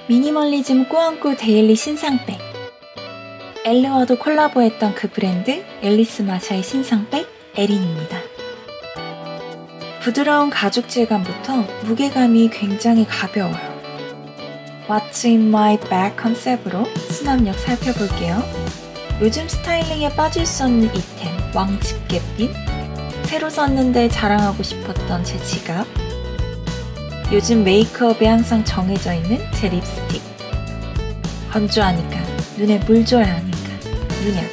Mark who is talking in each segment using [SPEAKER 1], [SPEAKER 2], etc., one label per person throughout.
[SPEAKER 1] 미니멀리즘 꾸안꾸 데일리 신상백. 엘르와도 콜라보했던 그 브랜드 앨리스 마샤의 신상백 에린입니다. 부드러운 가죽 질감부터 무게감이 굉장히 가벼워요. What's in my bag 컨셉으로 수납력 살펴볼게요. 요즘 스타일링에 빠질 수 없는 이템 왕집게핀, 새로 썼는데 자랑하고 싶었던 제 지갑, 요즘 메이크업에 항상 정해져 있는 제 립스틱, 건조하니까 눈에 물 줘야 하니까 눈약,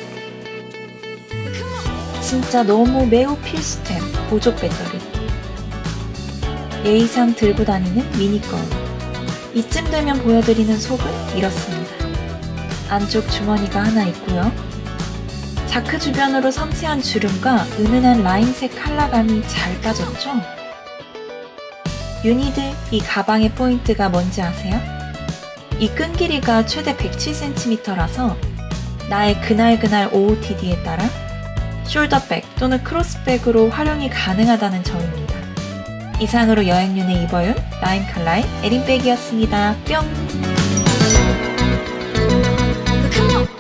[SPEAKER 1] 진짜 너무 매우 필수템 보조 배터리, 예의상 들고 다니는 미니 거울. 이쯤 되면 보여드리는 속은 이렇습니다. 안쪽 주머니가 하나 있고요. 자크 주변으로 섬세한 주름과 은은한 라인색 컬러감이 잘 빠졌죠? 유니들, 이 가방의 포인트가 뭔지 아세요? 이 끈 길이가 최대 107cm라서 나의 그날그날 OOTD에 따라 숄더백 또는 크로스백으로 활용이 가능하다는 점입니다. 이상으로 여행윤의 입어윤 라임 컬러의 에린백이었습니다. 뿅!